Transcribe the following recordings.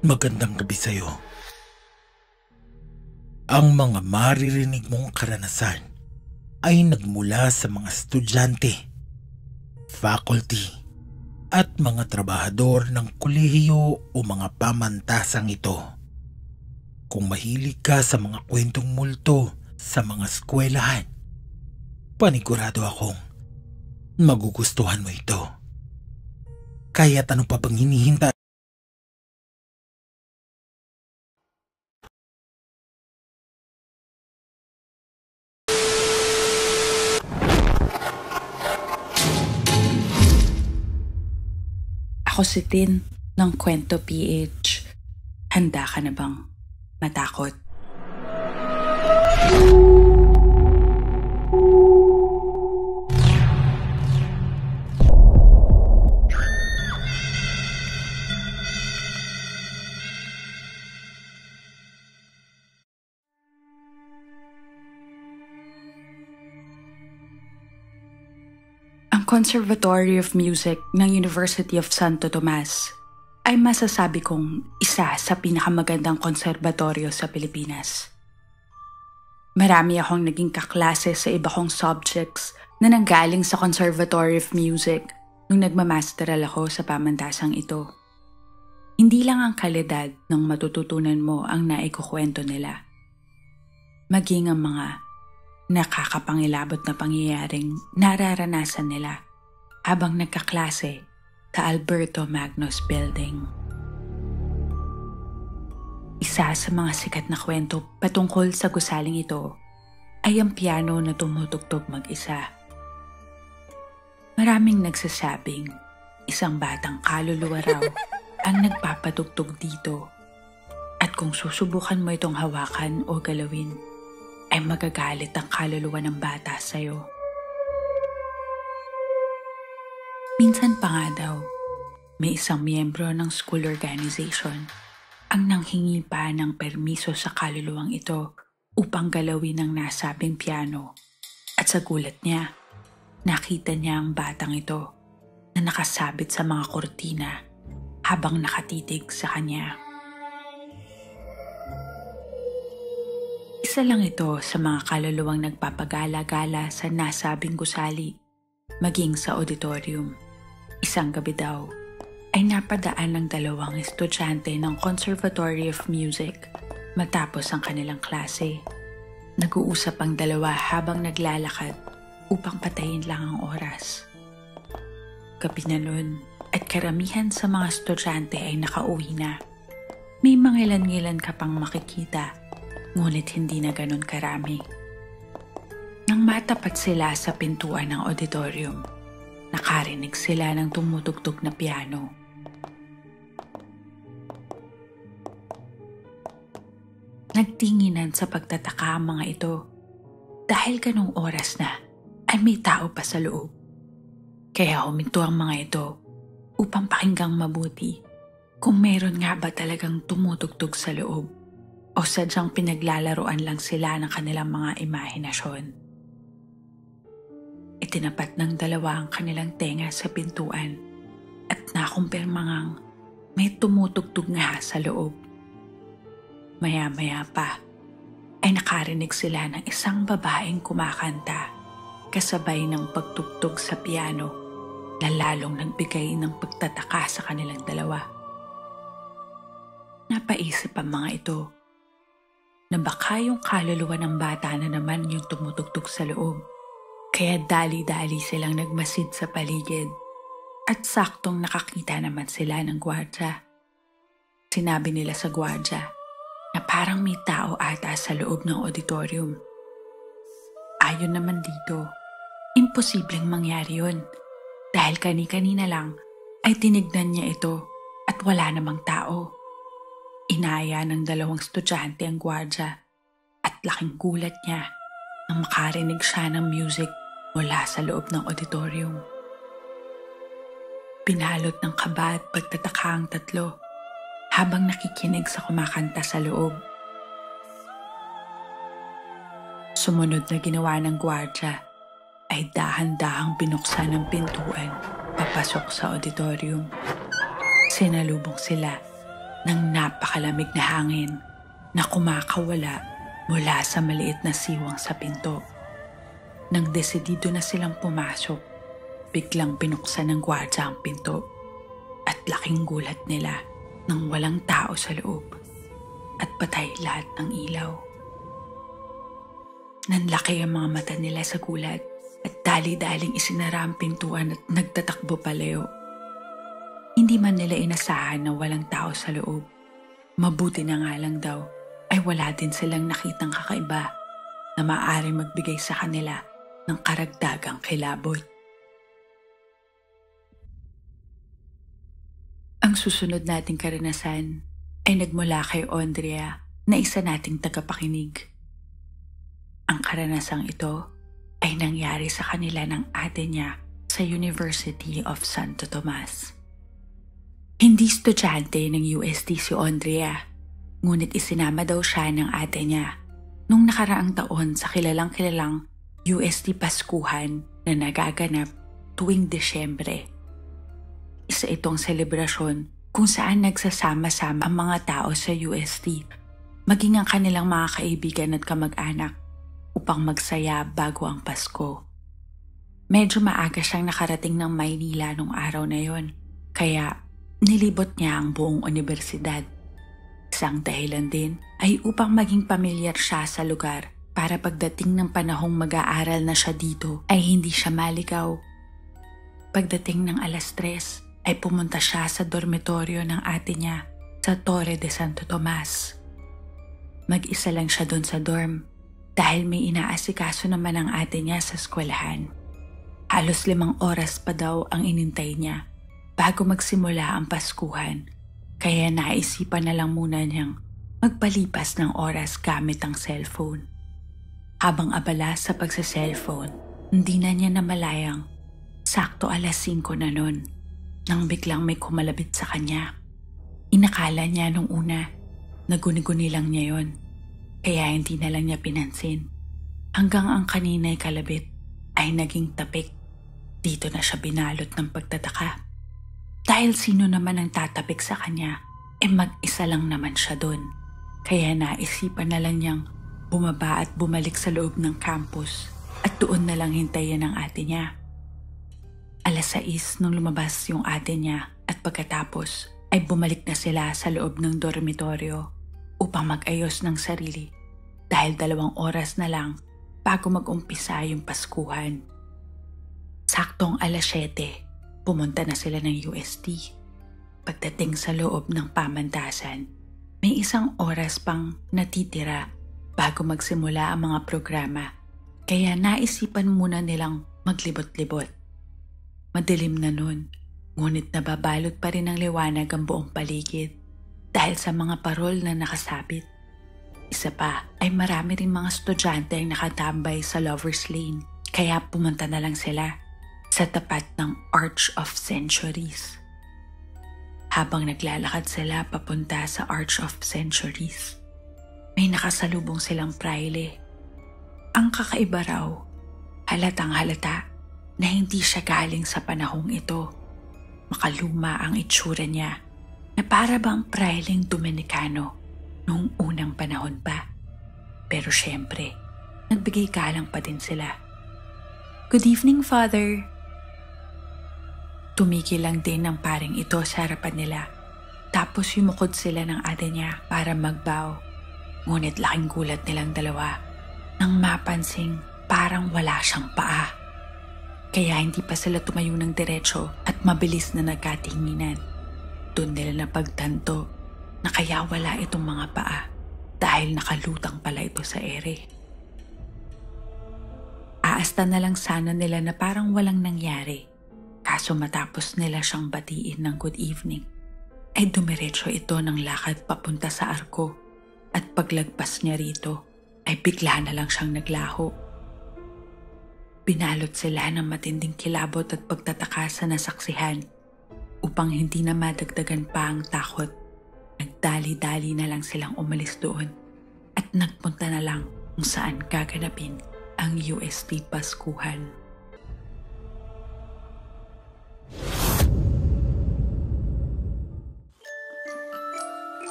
magandang gabi sa'yo. Ang mga maririnig mong karanasan ay nagmula sa mga estudyante, faculty, at mga trabahador ng kolehiyo o mga pamantasang ito. Kung mahilig ka sa mga kwentong multo sa mga eskwelahan, panigurado akong magugustuhan mo ito. Kaya't ano pa bang hinihintay? Ako si Tin ng KuwentoPh. Handa ka na bang matakot? Conservatory of Music ng University of Santo Tomas ay masasabi kong isa sa pinakamagandang konserbatoryo sa Pilipinas. Marami akong naging kaklase sa iba kong subjects na nanggaling sa Conservatory of Music nung nagmamasteral ako sa pamantasang ito. Hindi lang ang kalidad ng matututunan mo ang naikukwento nila, maging ang mga nakakapangilabot na pangyayaring nararanasan nila habang nagkaklase sa Alberto Magnus Building. Isa sa mga sikat na kwento patungkol sa gusaling ito ay ang piano na tumutugtog mag-isa. Maraming nagsasabing isang batang kaluluwa raw ang nagpapatugtog dito, at kung susubukan mo itong hawakan o galawin, ay magagalit ang kaluluwa ng bata sa'yo. Minsan pa nga daw, may isang miyembro ng school organization ang nanghingi pa ng permiso sa kaluluwang ito upang galawin ang nasabing piano, at sa gulat niya, nakita niya ang batang ito na nakasabit sa mga kortina habang nakatitig sa kanya. Isa lang ito sa mga kaluluwang nagpapagala-gala sa nasabing gusali, maging sa auditorium. Isang gabi daw ay napadaan ng dalawang estudyante ng Conservatory of Music matapos ang kanilang klase. Nag-uusap ang dalawa habang naglalakad upang patayin lang ang oras. Gabi na nun at karamihan sa mga estudyante ay nakauwi na. May mangilan-ngilan ka pang makikita, ngunit hindi na ganun karami. Nang matapat sila sa pintuan ng auditorium, nakarinig sila ng tumutugtog na piano. Nagtinginan sa pagtataka ang mga ito dahil ganung oras na ay may tao pa sa loob. Kaya huminto ang mga ito upang pakinggang mabuti kung meron nga ba talagang tumutugtog sa loob o sadyang pinaglalaroan lang sila ng kanilang mga imahinasyon. Itinapat ng dalawa ang kanilang tenga sa pintuan at nakumpirma ngang may tumutugtog nga sa loob. Maya-maya pa ay nakarinig sila ng isang babaeng kumakanta kasabay ng pagtugtog sa piano na lalong nagbigay ng pagtataka sa kanilang dalawa. Napaisip ang mga ito na baka yung kaluluwa ng bata na naman yung tumutugtog sa loob. Kaya dali-dali silang nagmasid sa paligid at saktong nakakita naman sila ng gwardya. Sinabi nila sa gwardya na parang may tao ata sa loob ng auditorium. Ayon naman dito, imposibleng mangyari yun dahil kani-kanina lang ay tinignan niya ito at wala namang tao. Inaya ng dalawang estudyante ang gwardya at laking gulat niya nang makarinig siya ng music mula sa loob ng auditorium. Pinalot ng kaba at pagtataka ang tatlo habang nakikinig sa kumakanta sa loob. Sumunod na ginawa ng gwardya ay dahan-dahang binuksan ang pintuan papasok sa auditorium. Sinalubong sila ng napakalamig na hangin na kumakawala mula sa maliit na siwang sa pinto. Nang desidido na silang pumasok, biglang binuksan ng gwardya ang pinto at laking gulat nila nang walang tao sa loob at patay lahat ng ilaw. Nanlaki ang mga mata nila sa gulat at dali-daling isinara ang pintuan at nagtatakbo paleo. Hindi man nila inasahan na walang tao sa loob. Mabuti na nga lang daw ay wala din silang nakitang kakaiba na maaari magbigay sa kanila ng karagdagang kilabot. Ang susunod nating karanasan ay nagmula kay Andrea na isa nating tagapakinig. Ang karanasang ito ay nangyari sa kanila ng ate niya sa University of Santo Tomas. Hindi estudyante ng UST si Andrea, ngunit isinama daw siya ng ate niya nung nakaraang taon sa kilalang-kilalang UST Paskuhan na nagaganap tuwing Desyembre. Isa itong selebrasyon kung saan nagsasama-sama ang mga tao sa UST, maging ang kanilang mga kaibigan at kamag-anak upang magsaya bago ang Pasko. Medyo maaga siyang nakarating ng Maynila nung araw na yon, kaya nilibot niya ang buong universidad. Isang dahilan din ay upang maging pamilyar siya sa lugar para pagdating ng panahong mag-aaral na siya dito ay hindi siya maligaw. Pagdating ng 3:00 ay pumunta siya sa dormitoryo ng ate niya sa Torre de Santo Tomas. Mag-isa lang siya doon sa dorm dahil may inaasikaso naman ang ate niya sa eskwelahan. Halos 5 oras pa daw ang inintay niya bago magsimula ang Paskuhan, kaya naisipan na lang muna niyang magpalipas ng oras gamit ang cellphone. Habang abala sa pagsa-cellphone, hindi na niya namalayang sakto 5:00 na nun nang biglang may kumalabit sa kanya. Inakala niya nung una na guni-guni lang niya yon, kaya hindi na lang niya pinansin. Hanggang ang kanina'y kalabit ay naging tapik. Dito na siya binalot ng pagtataka. Dahil sino naman ang tatapik sa kanya, mag-isa lang naman siya doon. Kaya naisipan na lang niyang bumaba at bumalik sa loob ng campus at doon na lang hintayin ang ate niya. 6:00 nung lumabas yung ate niya at pagkatapos ay bumalik na sila sa loob ng dormitoryo upang mag-ayos ng sarili dahil 2 oras na lang bago mag-umpisa yung Paskuhan. Saktong 7:00, pumunta na sila ng UST. Pagdating sa loob ng pamantasan, may 1 oras pang natitira bago magsimula ang mga programa, kaya naisipan muna nilang maglibot-libot. Madilim na nun, ngunit nababalot pa rin ng liwanag ang buong paligid dahil sa mga parol na nakasabit. Isa pa ay marami rin mga estudyante ang nakatambay sa Lover's Lane, kaya pumunta na lang sila sa tapat ng Arch of Centuries. Habang naglalakad sila papunta sa Arch of Centuries, may nakasalubong silang praile. Ang kakaiba raw, halatang halata na hindi siya galing sa panahong ito. Makaluma ang itsura niya na para bang praileng Dominikano noong unang panahon pa. Pero syempre, nagbigay galang pa din sila. "Good evening, Father." Tumigil lang din ang paring ito sa harapan nila. Tapos yumukod sila ng ate niya para magbow. Ngunit laking gulat nilang dalawa nang mapansing parang wala siyang paa. Kaya hindi pa sila tumayo ng diretso at mabilis na nagkatinginan. Doon nila napagtanto na kaya wala itong mga paa dahil nakalutang pala ito sa ere. Aasta na lang sana nila na parang walang nangyari. Kaso matapos nila siyang batiin ng good evening, ay dumiretso ito ng lakad papunta sa arko at paglagpas niya rito ay bigla na lang siyang naglaho. Binalot sila ng matinding kilabot at pagtataka sa nasaksihan. Upang hindi na madagdagan pa ang takot, nagdali-dali na lang silang umalis doon at nagpunta na lang kung saan gaganapin ang UST Paskuhan.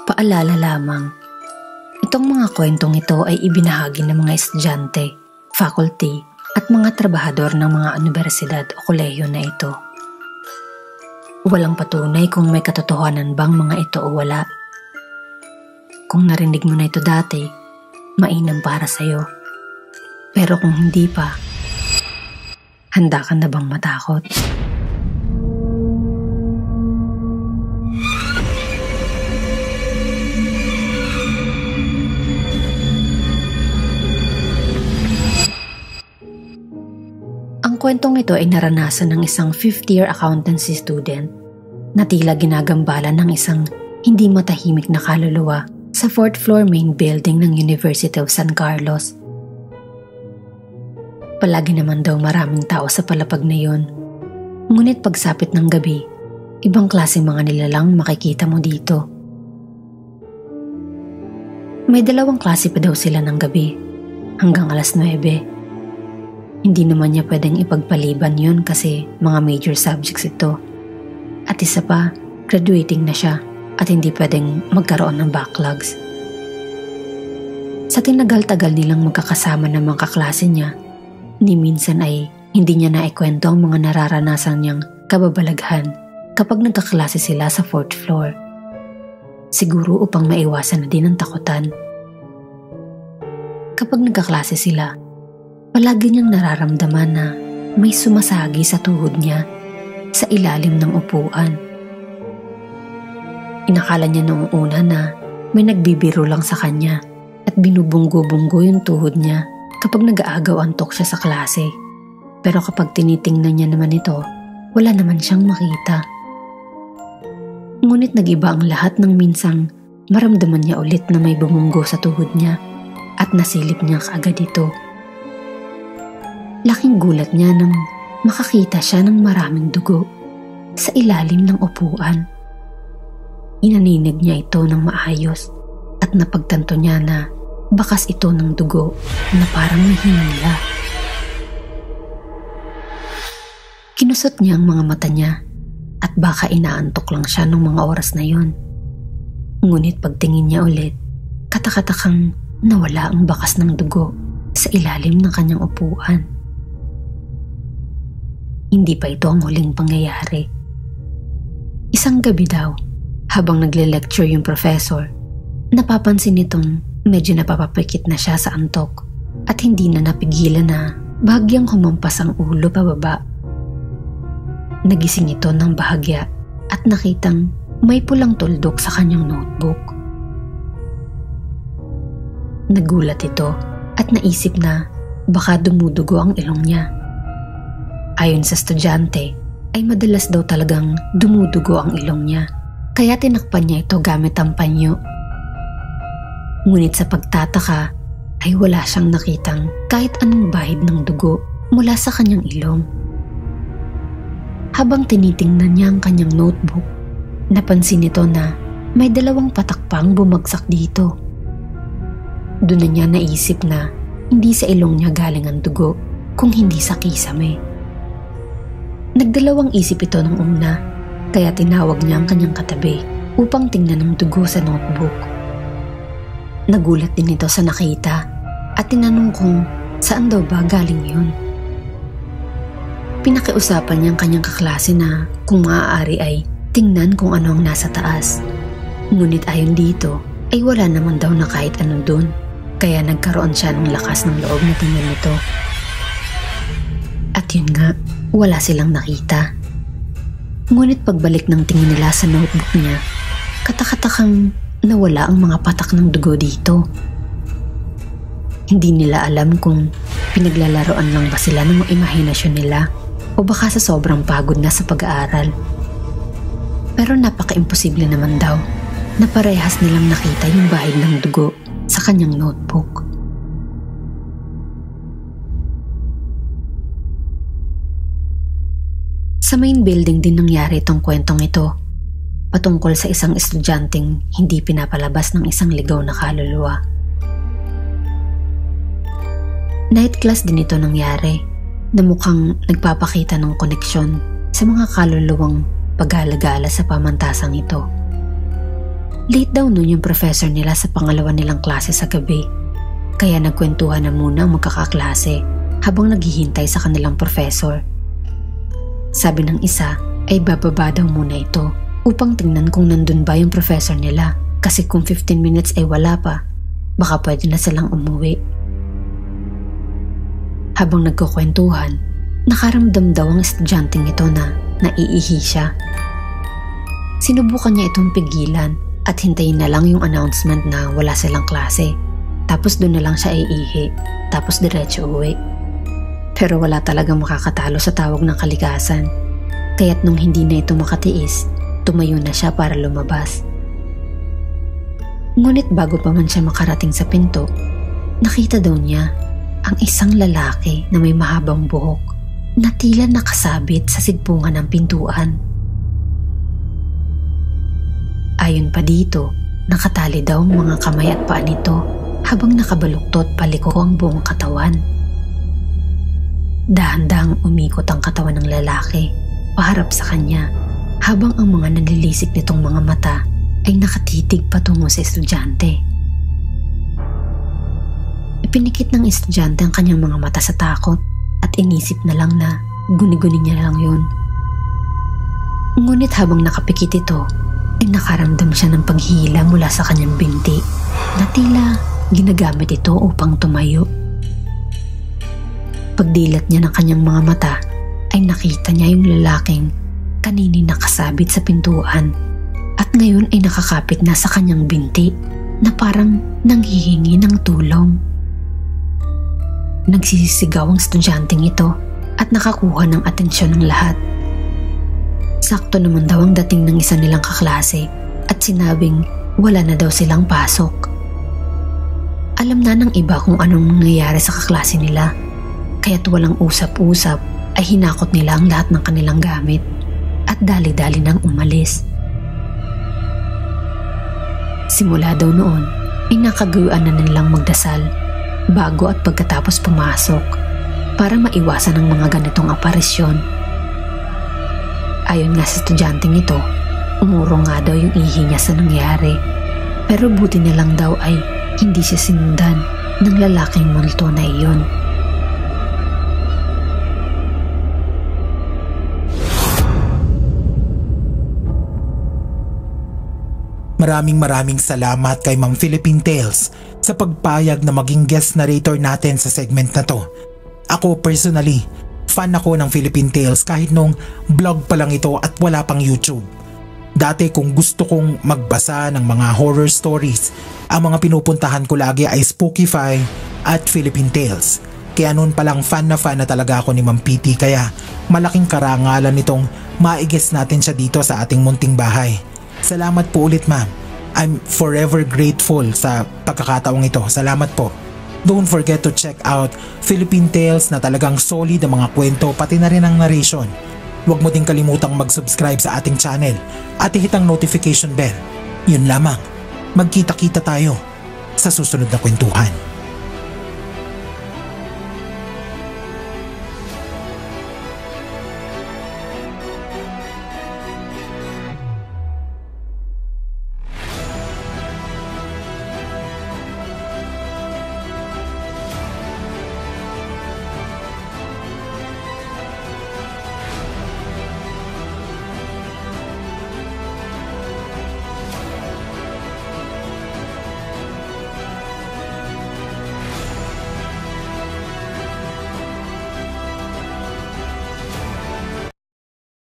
Paalala lamang, itong mga kwentong ito ay ibinahagi ng mga estudyante, faculty, at mga trabahador ng mga universidad o kolehiyo na ito. Walang patunay kung may katotohanan bang mga ito o wala. Kung narinig mo na ito dati, mainam para sa'yo. Pero kung hindi pa, handa ka na bang matakot? Ang kwentong ito ay naranasan ng isang 5th-year accountancy student na tila ginagambala ng isang hindi matahimik na kaluluwa sa 4th floor main building ng University of San Carlos. Palagi naman daw maraming tao sa palapag na yon. Ngunit pagsapit ng gabi, ibang klaseng mga nilalang makikita mo dito. May 2 klase pa daw sila ng gabi, hanggang alas 9. Hindi naman niya pwedeng ipagpaliban yon kasi mga major subjects ito. At isa pa, graduating na siya at hindi pwedeng magkaroon ng backlogs. Sa tinagal-tagal nilang magkakasama ng mga kaklase niya, ni minsan ay hindi niya naikwento ang mga nararanasan niyang kababalaghan kapag nagkaklase sila sa 4th floor. Siguro upang maiwasan na din ang takutan. Kapag nagkaklase sila, palagi niyang nararamdaman na may sumasagi sa tuhod niya sa ilalim ng upuan. Inakala niya noong una na may nagbibiro lang sa kanya at binubunggo-bunggo yung tuhod niya kapag nag-aagaw antok siya sa klase. Pero kapag tinitingnan niya naman ito, wala naman siyang makita. Ngunit nag-iba ang lahat nang minsang maramdaman niya ulit na may bumunggo sa tuhod niya at nasilip niya kaagad ito. Laking gulat niya nang makakita siya ng maraming dugo sa ilalim ng upuan. Inaninig niya ito ng maayos at napagtanto niya na bakas ito ng dugo na parang may hinila. Kinusot niya ang mga mata niya at baka inaantok lang siya ng mga oras na yon. Ngunit pagtingin niya ulit, katakatakang nawala ang bakas ng dugo sa ilalim ng kanyang upuan. Hindi pa ito ang huling pangyayari. Isang gabi daw, habang nagle-lecture yung professor, napapansin nitong medyo napapapikit na siya sa antok at hindi na napigilan na bahagyang humampas ang ulo pababa. Nagising ito ng bahagya at nakitang may pulang tuldok sa kanyang notebook. Nagulat ito at naisip na baka dumudugo ang ilong niya. Ayon sa estudyante, ay madalas daw talagang dumudugo ang ilong niya, kaya tinakpan niya ito gamit ang panyo. Ngunit sa pagtataka, ay wala siyang nakitang kahit anong bahid ng dugo mula sa kanyang ilong. Habang tinitingnan niya ang kanyang notebook, napansin nito na may 2 patak pang bumagsak dito. Doon na niya naisip na hindi sa ilong niya galing ang dugo, kung hindi sa kisame. Nagdalawang isip ito nung una, kaya tinawag niya ang kanyang katabi upang tingnan ang dugo sa notebook. Nagulat din ito sa nakita at tinanong kung saan daw ba galing yun. Pinakiusapan niya ang kanyang kaklase na kung maaari ay tingnan kung ano ang nasa taas. Ngunit ayon dito ay wala naman daw na kahit ano dun, kaya nagkaroon siya ng lakas ng loob na tingnan ito. At yun nga, wala silang nakita. Ngunit pagbalik ng tingin nila sa notebook niya, katakatakang nawala ang mga patak ng dugo dito. Hindi nila alam kung pinaglalaroan lang ba sila ng imahinasyon nila o baka sa sobrang pagod na sa pag-aaral. Pero napaka-imposible naman daw na parehas nilang nakita yung bahid ng dugo sa kanyang notebook. Sa main building din nangyari itong kwentong ito, patungkol sa isang estudyanteng hindi pinapalabas ng isang ligaw na kaluluwa. Night class din ito nangyari na mukhang nagpapakita ng koneksyon sa mga kaluluwang pag-alagala sa pamantasang ito. Late daw noon yung professor nila sa pangalawa nilang klase sa gabi. Kaya nagkwentuhan na muna ang magkakaklase habang naghihintay sa kanilang professor. Sabi ng isa ay bababa daw muna ito upang tingnan kung nandun ba yung professor nila, kasi kung 15 minutes ay wala pa, baka pwede na silang umuwi. Habang nagkukwentuhan, nakaramdam daw ang estudyanteng ito na naiihi siya. Sinubukan niya itong pigilan at hintayin na lang yung announcement na wala silang klase. Tapos doon na lang siya iihi, tapos diretso uwi. Pero wala talagang makakatalo sa tawag ng kalikasan. Kaya't nung hindi na ito makatiis, tumayo na siya para lumabas. Ngunit bago pa man siya makarating sa pinto, nakita daw niya ang isang lalaki na may mahabang buhok na tila nakasabit sa sigpungan ng pintuan. Ayon pa dito, nakatali daw ang mga kamay at paa nito habang nakabaluktot paliko ang buong katawan. Dahan-dahang umikot ang katawan ng lalaki paharap sa kanya habang ang mga nalilisik nitong mga mata ay nakatitig patungo sa estudyante. Ipinikit ng estudyante ang kanyang mga mata sa takot at inisip na lang na guni-guni niya lang yun. Ngunit habang nakapikit ito, ay nakaramdam siya ng paghihila mula sa kanyang binti na tila ginagamit ito upang tumayo. Pagdilat niya ng kanyang mga mata ay nakita niya yung lalaking kanini nakasabit sa pintuan at ngayon ay nakakapit na sa kanyang binti na parang nanghihingi ng tulong. Nagsisisigaw ang estudyanteng ito at nakakuha ng atensyon ng lahat. Sakto naman daw ang dating ng isa nilang kaklase at sinabing wala na daw silang pasok. Alam na ng iba kung anong nangyayari sa kaklase nila, kaya't walang usap-usap ay hinakot nila ang lahat ng kanilang gamit at dali-dali nang umalis. Simula daw noon ay nakagawaan na nilang magdasal bago at pagkatapos pumasok para maiwasan ang mga ganitong aparisyon. Ayon nga sa estudyanteng ito, umurong nga daw yung ihi niya sa nangyari, pero buti na lang daw ay hindi siya sinundan ng lalaking multo na iyon. Maraming salamat kay Ma'am Philippine Tales sa pagpayag na maging guest narrator natin sa segment na to. Ako personally, fan ako ng Philippine Tales kahit nung vlog pa lang ito at wala pang YouTube. Dati kung gusto kong magbasa ng mga horror stories, ang mga pinupuntahan ko lagi ay StoryPh at Philippine Tales. Kaya noon palang fan na talaga ako ni Ma'am PT, kaya malaking karangalan nitong maigest natin siya dito sa ating munting bahay. Salamat po ulit, ma'am. I'm forever grateful sa pagkakataong ito. Salamat po. Don't forget to check out Philippine Tales na talagang solid ang mga kwento pati na rin ang narration. Huwag mo din kalimutang mag-subscribe sa ating channel at i-hit ang notification bell. Yun lamang. Magkita-kita tayo sa susunod na kwentuhan.